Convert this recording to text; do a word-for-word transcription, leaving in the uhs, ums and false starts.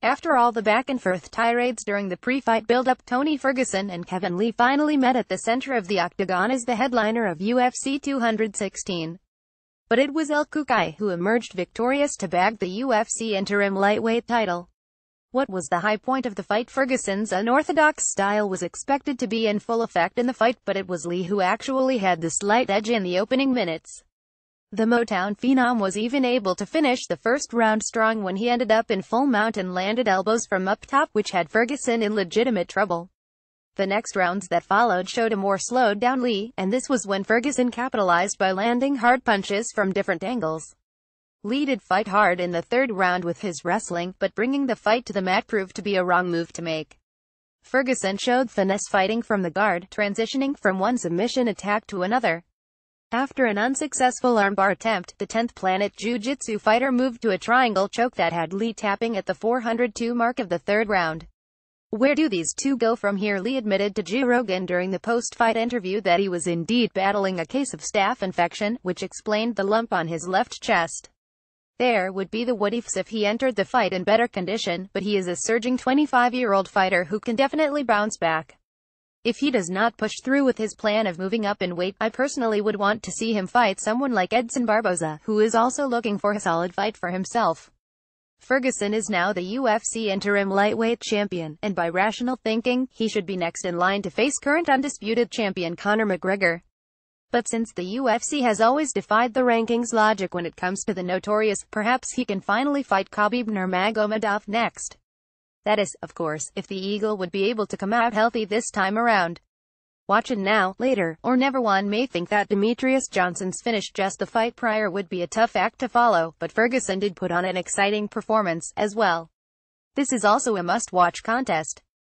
After all the back-and-forth tirades during the pre-fight build-up, Tony Ferguson and Kevin Lee finally met at the center of the octagon as the headliner of U F C two sixteen. But it was El Cucuy who emerged victorious to bag the U F C interim lightweight title. What was the high point of the fight? Ferguson's unorthodox style was expected to be in full effect in the fight, but it was Lee who actually had the slight edge in the opening minutes. The Motown phenom was even able to finish the first round strong when he ended up in full mount and landed elbows from up top, which had Ferguson in legitimate trouble. The next rounds that followed showed a more slowed-down Lee, and this was when Ferguson capitalized by landing hard punches from different angles. Lee did fight hard in the third round with his wrestling, but bringing the fight to the mat proved to be a wrong move to make. Ferguson showed finesse fighting from the guard, transitioning from one submission attack to another. After an unsuccessful armbar attempt, the tenth Planet Jiu-Jitsu fighter moved to a triangle choke that had Lee tapping at the four hundred two mark of the third round. Where do these two go from here? Lee admitted to Joe Rogan during the post-fight interview that he was indeed battling a case of staph infection, which explained the lump on his left chest. There would be the what-ifs if he entered the fight in better condition, but he is a surging twenty-five-year-old fighter who can definitely bounce back. If he does not push through with his plan of moving up in weight, I personally would want to see him fight someone like Edson Barboza, who is also looking for a solid fight for himself. Ferguson is now the U F C interim lightweight champion, and by rational thinking, he should be next in line to face current undisputed champion Conor McGregor. But since the U F C has always defied the rankings logic when it comes to the notorious, perhaps he can finally fight Khabib Nurmagomedov next. That is, of course, if the Eagle would be able to come out healthy this time around. Watch it now, later, or never. One may think that Demetrius Johnson's finish just the fight prior would be a tough act to follow, but Ferguson did put on an exciting performance, as well. This is also a must-watch contest.